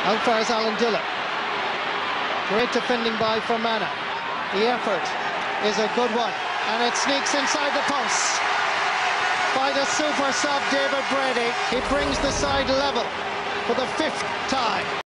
Out far is Alan Dillon. Great defending by Fermanagh. The effort is a good one, and it sneaks inside the post by the super sub David Brady. He brings the side level for the 5th time.